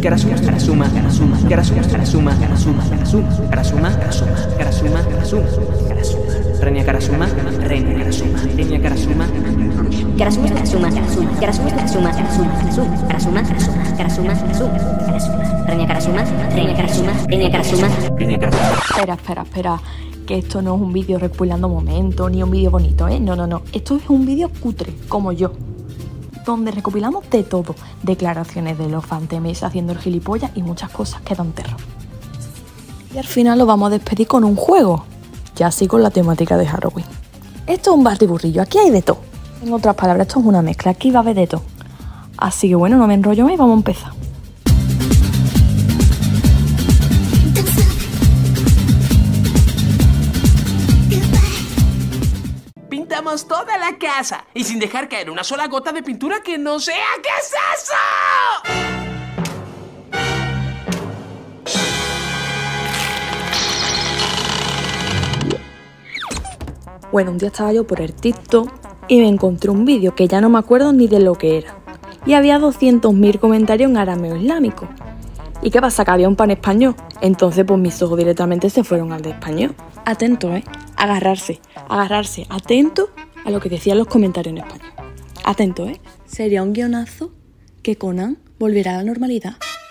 Karasuma, Karasuma, Karasuma, Karasuma, Karasuma, Karasuma, Karasuma, Karasuma, Karasuma, Karasuma, Karasuma, Renia Karasuma, Renia Karasuma, Renia Karasuma, Karasuma, Karasuma, Karasuma, Karasuma, Karasuma, Karasuma, Karasuma, Karasuma, Karasuma, Karasuma, Karasuma, Renia Karasuma, Renia Karasuma, Renia Karasuma, Renia Karasuma. Espera, que esto no es un vídeo recoilando momentos ni un vídeo bonito, ¿eh? No, esto es un vídeo cutre, como yo, donde recopilamos de todo, declaraciones de los fantemes haciendo el gilipollas y muchas cosas que dan terror. Y al final lo vamos a despedir con un juego, ya así con la temática de Halloween. Esto es un batiburrillo, aquí hay de todo. En otras palabras, esto es una mezcla, aquí va a haber de todo. Así que bueno, no me enrollo más y vamos a empezar. Pintamos toda la casa y sin dejar caer una sola gota de pintura que no sea. ¿Qué es eso? Bueno, un día estaba yo por el TikTok y me encontré un vídeo que ya no me acuerdo ni de lo que era. Y había 200.000 comentarios en arameo islámico. ¿Y qué pasa? Que había un pan español. Entonces pues mis ojos directamente se fueron al de español. Atento, agarrarse, atento a lo que decían los comentarios en español. Atento, sería un guionazo que Conan volverá a la normalidad.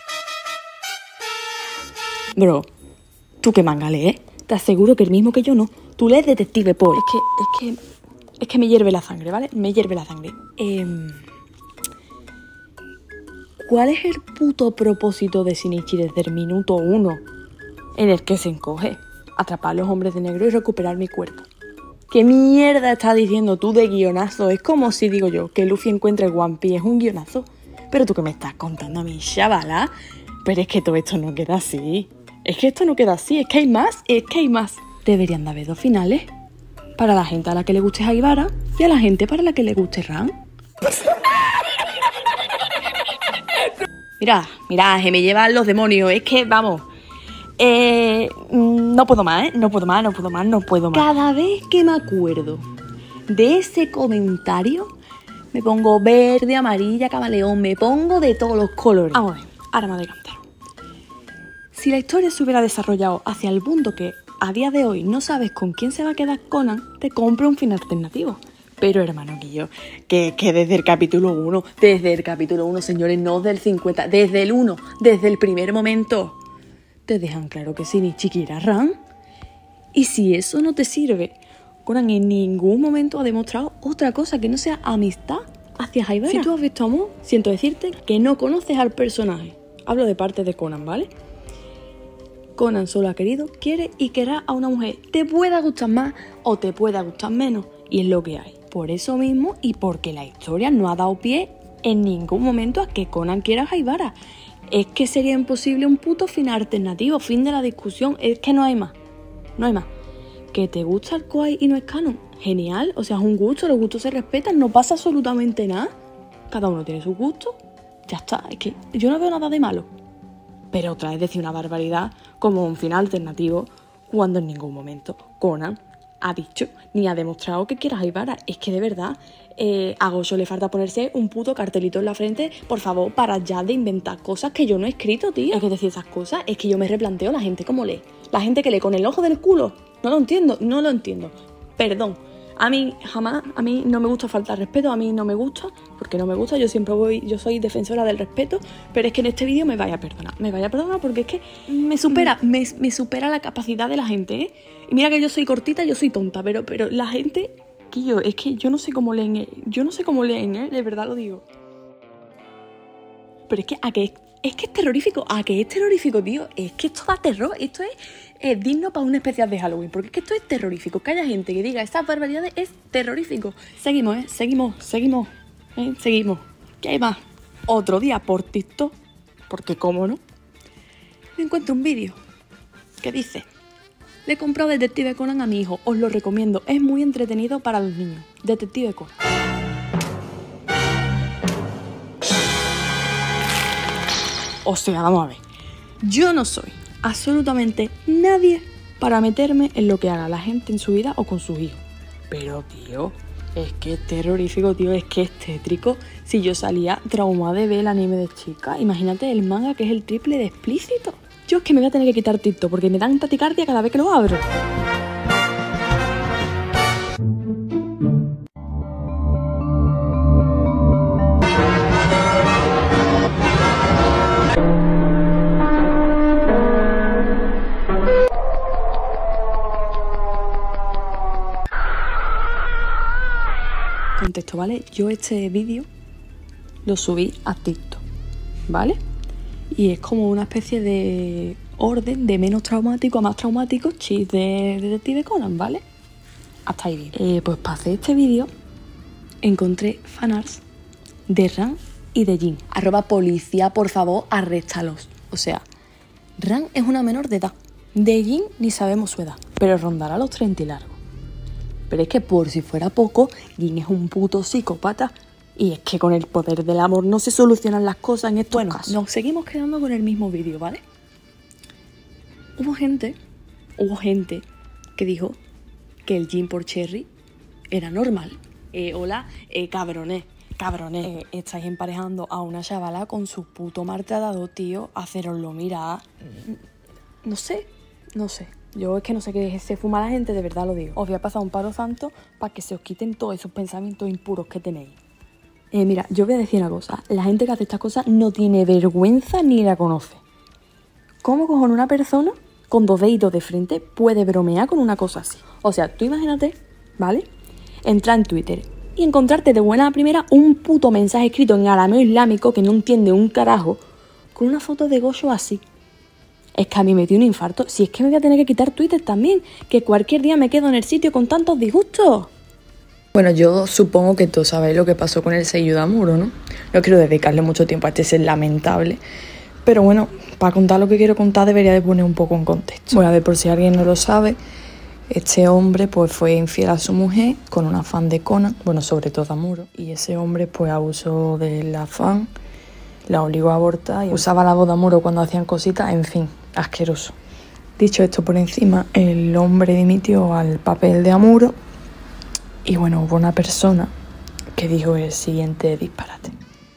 Bro, ¿tú qué manga lees? Te aseguro que el mismo que yo no. Tú lees Detective Poe. Es que me hierve la sangre, ¿vale? Me hierve la sangre. ¿Cuál es el puto propósito de Shinichi desde el minuto 1 en el que se encoge? Atrapar a los hombres de negro y recuperar mi cuerpo. ¿Qué mierda estás diciendo tú de guionazo? Es como si digo yo que Luffy encuentre el One Piece, es un guionazo. Pero tú qué me estás contando a mí, chavala. Pero es que todo esto no queda así. Es que hay más. Deberían de haber 2 finales. Para la gente a la que le guste Haibara y a la gente para la que le guste Ran. Mira, que me llevan los demonios. Es que, vamos... no puedo más. Cada vez que me acuerdo de ese comentario, me pongo verde, amarilla, camaleón, me pongo de todos los colores. Vamos a ver, ahora me voy a decantar. Si la historia se hubiera desarrollado hacia el punto que a día de hoy no sabes con quién se va a quedar Conan, te compro un final alternativo. Pero hermano Guillo, que desde el capítulo 1, señores, no del 50, desde el 1, desde el primer momento, te dejan claro que Shinichi quiere a Ran. Y si eso no te sirve, Conan en ningún momento ha demostrado otra cosa que no sea amistad hacia Haibara. Si tú has visto amor, siento decirte que no conoces al personaje. Hablo de parte de Conan, ¿vale? Conan solo ha querido, quiere y querrá a una mujer. Te pueda gustar más o te pueda gustar menos. Y es lo que hay. Por eso mismo y porque la historia no ha dado pie en ningún momento a que Conan quiera a Haibara. Es que sería imposible un puto final alternativo, fin de la discusión. Es que no hay más. ¿Que te gusta el kawaii y no es canon? Genial, o sea, es un gusto, los gustos se respetan, no pasa absolutamente nada. Cada uno tiene sus gustos, ya está. Es que yo no veo nada de malo. Pero otra vez decir una barbaridad como un final alternativo cuando en ningún momento Conan ha dicho ni ha demostrado que quiera a Haibara. Es que de verdad, a Gosho le falta ponerse un puto cartelito en la frente. Por favor, para ya de inventar cosas que yo no he escrito, tío. Es que decir esas cosas, es que yo me replanteo la gente como lee. La gente que lee con el ojo del culo. No lo entiendo. Perdón. A mí no me gusta faltar respeto, a mí no me gusta, porque no me gusta, yo soy defensora del respeto, pero es que en este vídeo me vaya a perdonar porque es que me supera la capacidad de la gente, ¿eh? Y mira que yo soy cortita, yo soy tonta, pero la gente, es que yo no sé cómo leen, de verdad lo digo. Pero es que es que es terrorífico, tío, es que esto da terror, esto es digno para un especial de Halloween, porque es que esto es terrorífico, que haya gente que diga estas barbaridades es terrorífico. Seguimos, ¿qué hay más? Otro día por TikTok, porque cómo no, me encuentro un vídeo que dice: le he comprado Detective Conan a mi hijo, os lo recomiendo, es muy entretenido para los niños. Detective Conan. O sea, vamos a ver, yo no soy absolutamente nadie para meterme en lo que haga la gente en su vida o con sus hijos. Pero, tío, Es que es terrorífico, tío, es que es tétrico. Si yo salía traumada de ver el anime de chica, imagínate el manga que es el triple de explícito. Yo es que me voy a tener que quitar TikTok porque me dan taticardia cada vez que lo abro. Contexto, ¿vale? Yo este vídeo lo subí a TikTok, ¿vale? Y es como una especie de orden de menos traumático a más traumático, chis de Detective Conan, ¿vale? Hasta ahí bien. Pues para hacer este vídeo encontré fanarts de Ran y de Jin. @policía, por favor, arréstalos. O sea, Ran es una menor de edad. De Jin ni sabemos su edad, pero rondará los 30 y largo. Pero es que por si fuera poco, Jin es un puto psicópata. Y es que con el poder del amor no se solucionan las cosas en estos casos. Nos seguimos quedando con el mismo vídeo, ¿vale? Hubo gente que dijo que el Jin por Cherry era normal. Hola, cabrones, estáis emparejando a una chavala con su puto maltratado, tío. Haceroslo mirar. No sé. Yo es que no sé qué se fuma la gente, de verdad lo digo. Os voy a pasar un palo santo para que se os quiten todos esos pensamientos impuros que tenéis. Mira, yo voy a decir una cosa. La gente que hace estas cosas no tiene vergüenza ni la conoce. ¿Cómo cojones una persona con 2 deditos de frente puede bromear con una cosa así? O sea, tú imagínate, ¿vale? Entrar en Twitter y encontrarte de buena primera un puto mensaje escrito en arameo islámico que no entiende un carajo con una foto de Goyo así. Es que a mí me dio un infarto. Si es que me voy a tener que quitar Twitter también, que cualquier día me quedo en el sitio con tantos disgustos. Bueno, yo supongo que todos sabéis lo que pasó con el Seiyuu de Amuro, ¿no? No quiero dedicarle mucho tiempo a este ser lamentable, pero bueno, para contar lo que quiero contar debería de poner un poco en contexto. Bueno, a ver, por si alguien no lo sabe, este hombre pues fue infiel a su mujer con una fan de Conan, bueno, sobre todo Amuro, y ese hombre pues abusó de la fan, la obligó a abortar y usaba la voz de Amuro cuando hacían cositas, en fin, asqueroso. Dicho esto por encima, el hombre dimitió al papel de Amuro. Y bueno, hubo una persona que dijo el siguiente disparate.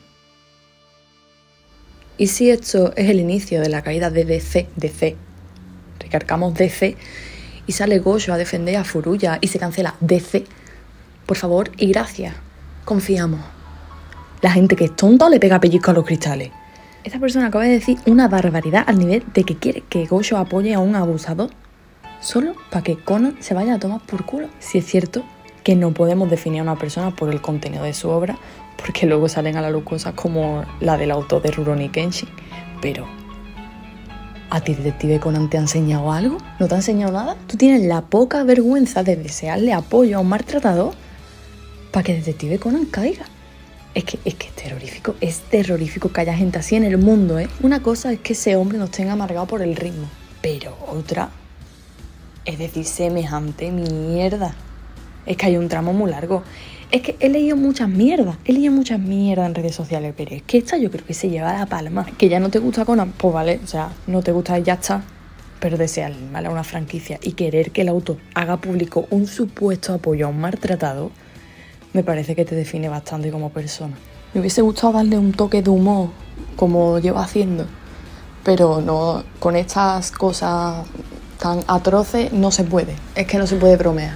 ¿Y si esto es el inicio de la caída de DC? Recargamos DC y sale Gojo a defender a Furuya y se cancela DC. Por favor y gracias. Confiamos. La gente que es tonta le pega pellizco a los cristales. Esta persona acaba de decir una barbaridad al nivel de que quiere que Gojo apoye a un abusador solo para que Conan se vaya a tomar por culo. Si es cierto que no podemos definir a una persona por el contenido de su obra, porque luego salen a la luz cosas como la del autor de Rurouni Kenshin. Pero, ¿a ti Detective Conan te ha enseñado algo? ¿No te ha enseñado nada? ¿Tú tienes la poca vergüenza de desearle apoyo a un maltratador para que Detective Conan caiga? Es que es terrorífico que haya gente así en el mundo, ¿eh? Una cosa es que ese hombre nos tenga amargado por el ritmo, pero otra, es decir, semejante mierda. Es que hay un tramo muy largo. Es que he leído muchas mierdas en redes sociales, pero es que esta yo creo que se lleva la palma. Que ya no te gusta Conan, pues vale, o sea, no te gusta y ya está. Pero desear mal a una franquicia y querer que el autor haga público un supuesto apoyo a un maltratado, me parece que te define bastante como persona. Me hubiese gustado darle un toque de humor, como llevo haciendo, pero no, con estas cosas tan atroces no se puede. Es que no se puede bromear.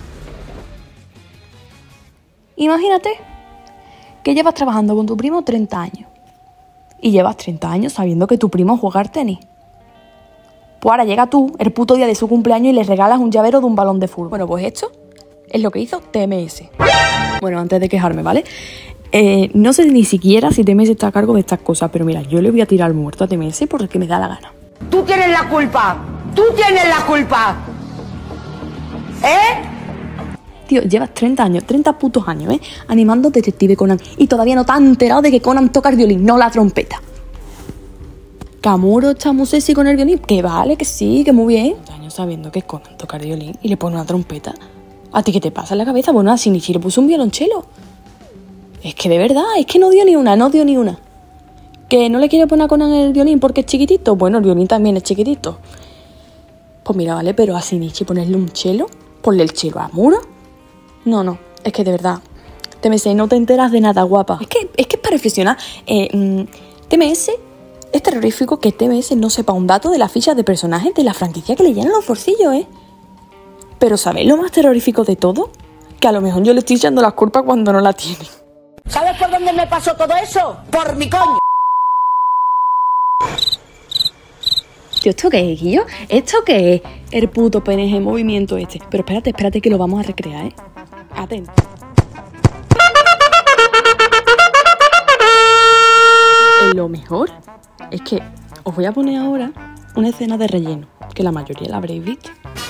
Imagínate que llevas trabajando con tu primo 30 años y llevas 30 años sabiendo que tu primo juega al tenis. Pues ahora llega tú, el puto día de su cumpleaños, y le regalas un llavero de un balón de fútbol. Bueno, pues esto es lo que hizo TMS. Bueno, antes de quejarme, ¿vale? No sé ni siquiera si TMS está a cargo de estas cosas, pero mira, yo le voy a tirar al muerto a TMS porque me da la gana. Tú tienes la culpa. ¿Eh? Tío, llevas 30 años, 30 putos años, animando Detective Conan y todavía no te has enterado de que Conan toca el violín, no la trompeta. ¿Que Amuro está muy sexy con el violín? Que vale, que sí, que muy bien. 30 años sabiendo que Conan toca el violín y le pone una trompeta. ¿A ti qué te pasa en la cabeza? Bueno, a Shinichi le puso un violonchelo. Es que de verdad, es que no dio ni una. ¿Que no le quiere poner a Conan el violín porque es chiquitito? Bueno, el violín también es chiquitito. Pues mira, vale, pero a Shinichi ponerle un chelo, ponle el chelo a Amuro. No, es que de verdad, TMS, no te enteras de nada, guapa. Es que es para reflexionar. TMS es terrorífico que TMS no sepa un dato de las fichas de personajes de la franquicia que le llenan los bolsillos, ¿eh? Pero ¿sabéis lo más terrorífico de todo? Que a lo mejor yo le estoy echando las culpas cuando no la tiene. ¿Sabes por dónde me pasó todo eso? Por mi coño. Tío, ¿esto qué es, Guillo? ¿Esto qué es? El puto PNG movimiento este. Pero espérate que lo vamos a recrear, ¿eh? Atento. Lo mejor es que os voy a poner ahora una escena de relleno, que la mayoría la habréis visto.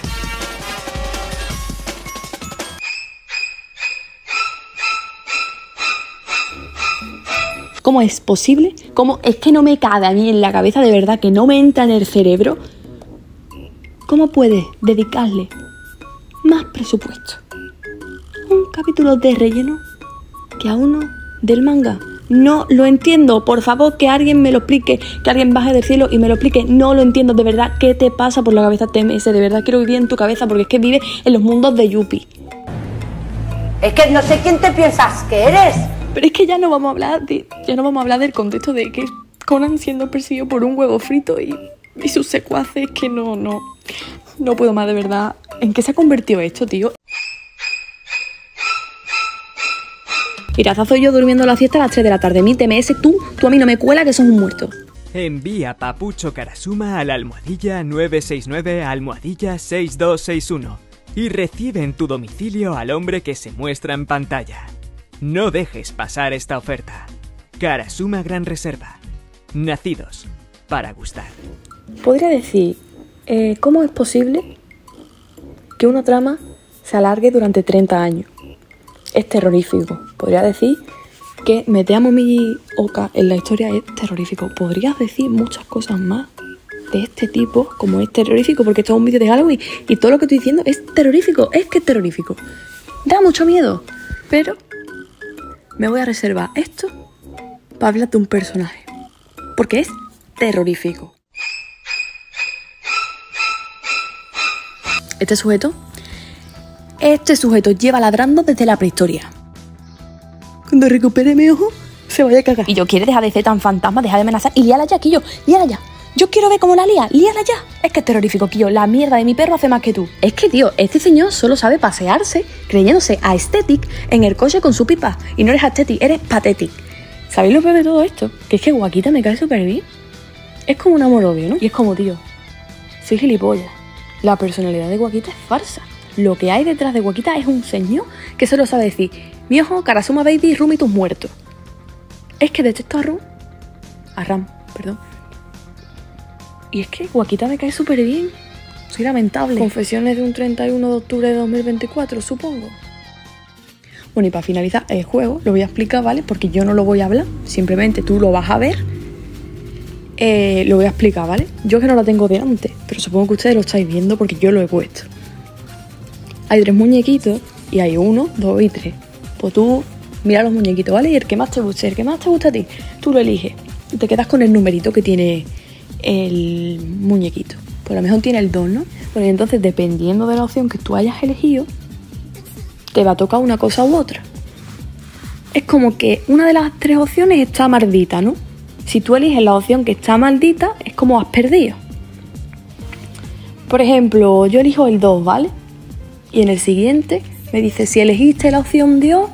¿Cómo es posible? ¿Cómo es que no me cabe a mí en la cabeza, de verdad, que no me entra en el cerebro? ¿Cómo puedes dedicarle más presupuesto a un capítulo de relleno que a uno del manga? No lo entiendo. Por favor, que alguien me lo explique, que alguien baje del cielo y me lo explique. No lo entiendo, de verdad. ¿Qué te pasa por la cabeza, TMS? De verdad quiero vivir en tu cabeza, porque es que vive en los mundos de Yuppie. Es que no sé quién te piensas que eres. Pero es que ya no vamos a hablar del contexto de que Conan siendo perseguido por un huevo frito y sus secuaces, que no puedo más, de verdad. ¿En qué se ha convertido esto, tío? Irazazo y yo durmiendo la siesta a las 3 de la tarde. Mi TMS, tú a mí no me cuela, que sos un muerto. Envía Papucho Karasuma a la almohadilla 969 almohadilla 6261 y recibe en tu domicilio al hombre que se muestra en pantalla. No dejes pasar esta oferta. Karasuma Gran Reserva. Nacidos para gustar. Podría decir, ¿cómo es posible que una trama se alargue durante 30 años? Es terrorífico. Podría decir que Meteamo mi Oka en la historia es terrorífico. Podrías decir muchas cosas más de este tipo, como es terrorífico, porque esto es un vídeo de Halloween y todo lo que estoy diciendo es terrorífico. Es que es terrorífico. Da mucho miedo, pero me voy a reservar esto para hablar de un personaje, porque es terrorífico. Este sujeto lleva ladrando desde la prehistoria. Cuando recupere mi ojo, se vaya a cagar. Y yo, quiere dejar de ser tan fantasma, dejar de amenazar y líala ya, Quillo, líala ya. Yo quiero ver cómo la lía, líala ya. Es que es terrorífico, Quillo, la mierda de mi perro hace más que tú. Es que, tío, este señor solo sabe pasearse creyéndose aesthetic en el coche con su pipa. Y no eres aesthetic, eres pathetic. ¿Sabéis lo peor de todo esto? Que es que Guaquita me cae súper bien. Es como un amor-odio, ¿no? Y es como, tío, soy gilipollas. La personalidad de Guaquita es farsa. Lo que hay detrás de Guaquita es un señor que solo sabe decir: mi ojo, Karasuma baby, Rumi tus muertos. Es que detesto a Ram, perdón. Y es que Guaquita me cae súper bien. Soy lamentable. Confesiones de un 31 de octubre de 2024, supongo. Bueno, y para finalizar el juego, lo voy a explicar, ¿vale? Porque yo no lo voy a hablar, simplemente tú lo vas a ver. Lo voy a explicar, ¿vale? Yo que no lo tengo delante, pero supongo que ustedes lo estáis viendo porque yo lo he puesto. Hay 3 muñequitos y hay 1, 2 y 3. Pues tú mira los muñequitos, ¿vale? Y el que más te guste, a ti, tú lo eliges. Y te quedas con el numerito que tiene el muñequito. Pues a lo mejor tiene el 2, ¿no? Pues entonces, dependiendo de la opción que tú hayas elegido, te va a tocar una cosa u otra. Es como que una de las 3 opciones está maldita, ¿no? Si tú eliges la opción que está maldita, es como has perdido. Por ejemplo, yo elijo el 2, ¿vale? Y en el siguiente me dice, si elegiste la opción 2,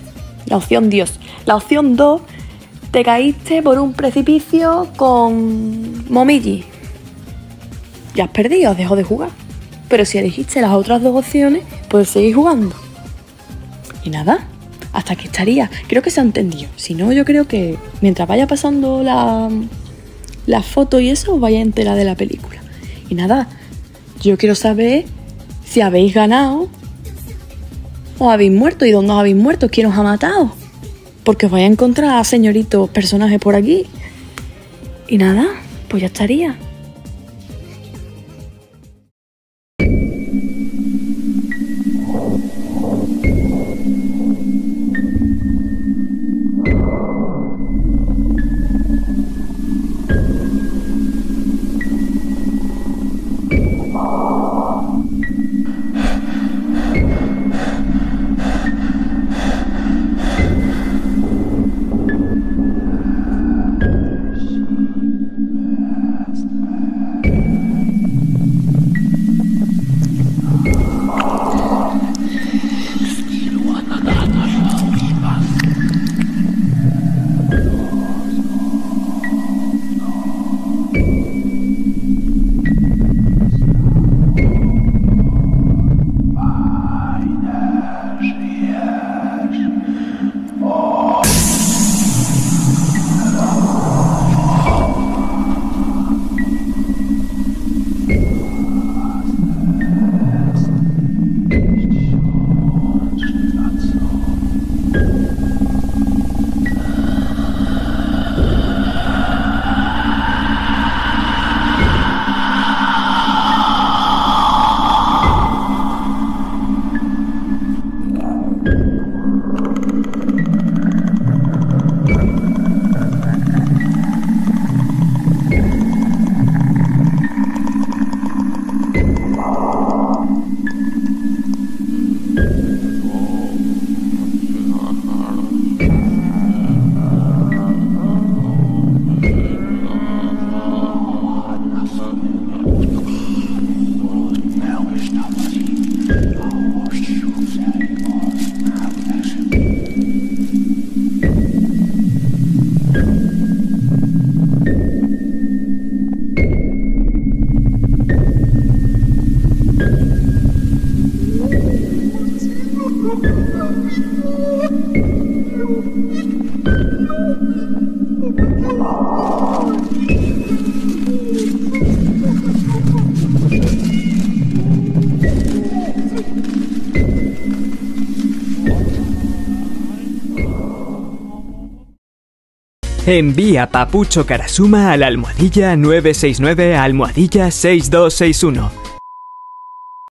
te caíste por un precipicio con Momiji. Ya has perdido, has dejado de jugar. Pero si elegiste las otras 2 opciones, puedes seguir jugando. Y nada, hasta aquí estaría. Creo que se ha entendido. Si no, yo creo que mientras vaya pasando la foto y eso, os vais a enterar de la película. Y nada, yo quiero saber si habéis ganado o habéis muerto, y dónde os habéis muerto, quién os ha matado. Porque os vais a encontrar a señoritos personajes por aquí. Y nada, pues ya estaría. Envía Papucho Karasuma a la almohadilla 969 almohadilla 6261